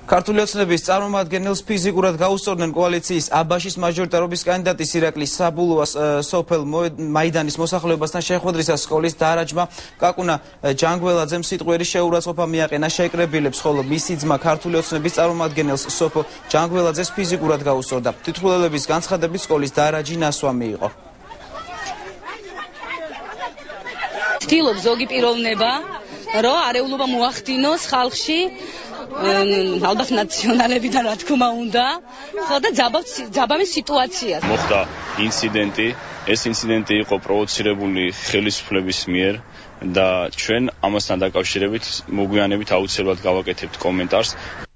ქართული ოცნების წარმომადგენელს ფიზიკურად გაუსწორდნენ კოალიციის აბაშის მაჟორიტარობის კანდიდატის ირაკლი საბულუას სოფელ მაიდანის მოსახლეობასთან შეხვედრისას სკოლის დარაჯმა კაკუნა ჯანგველაძემ სიტყვიერი შეურაცხყოფა მიაყენა შეკრებილებს, ხოლო მისი ძმა ქართული ოცნების წარმომადგენელს სოფო ჯანგველაძეს ფიზიკურად გაუსწორდა. თვითმკვლელების განცხადებით სკოლის დარაჯი ნასვამი იყო. ვთილობ ზოგი პიროვნება, რომ არეულობა მოახდინოს ხალხში, ალბათ ნაციონალებიდან რა თქმა უნდა, ხო და ძაბავი სიტუაცია. მოხდა ინციდენტი, ეს ინციდენტი იყო პროვოცირებული ხელისუფლების მიერ და ჩვენ ამასთან დაკავშირებით მოგვიანებით აუცილებლად გავაკეთებთ კომენტარს.